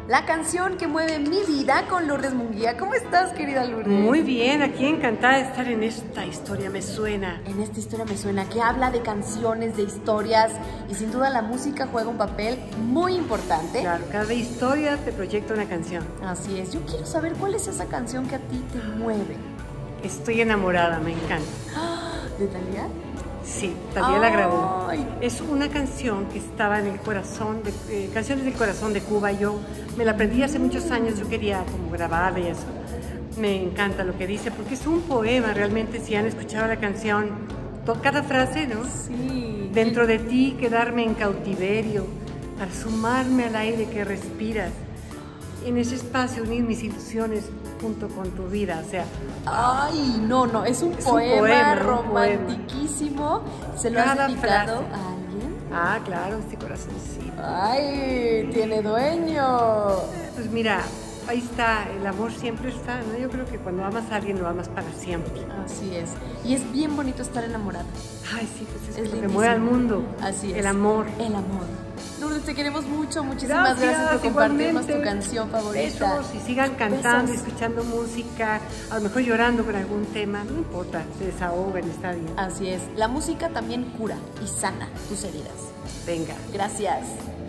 la canción que mueve mi vida con Lourdes Munguía. ¿Cómo estás, querida Lourdes? Muy bien, aquí encantada de estar en esta historia me suena. En esta historia me suena, que habla de canciones, de historias, y sin duda la música juega un papel muy importante. Claro, cada historia te proyecta una canción. Así es, yo quiero saber cuál es esa canción que a ti te mueve. Estoy enamorada, me encanta. ¿De Thalía? Sí, Thalía la grabó. Ay. Es una canción que estaba en el corazón, Canciones del Corazón de Cuba. Yo me la aprendí hace muchos años, yo quería como grabarla y eso. Me encanta lo que dice, porque es un poema realmente, si han escuchado la canción, cada frase, ¿no? Sí. Dentro de ti quedarme en cautiverio, para sumarme al aire que respiras. En ese espacio unir mis ilusiones junto con tu vida, o sea... Ay, no, es un poema romantiquísimo. ¿Se lo has dedicado a alguien? Ah, claro, este corazoncito. Ay, tiene dueño. Pues mira, ahí está, el amor siempre está, ¿no? Yo creo que cuando amas a alguien lo amas para siempre. Así es. Y es bien bonito estar enamorado. Ay, sí, pues es lo que lindísimo. mueve al mundo. Así es. El amor. El amor. Lourdes, te queremos mucho. Muchísimas gracias por compartirnos tu canción favorita. Besos y sigan cantando, Besos. escuchando música, a lo mejor llorando con algún tema, no importa, se desahogan, está bien. Así es. La música también cura y sana tus heridas. Venga. Gracias.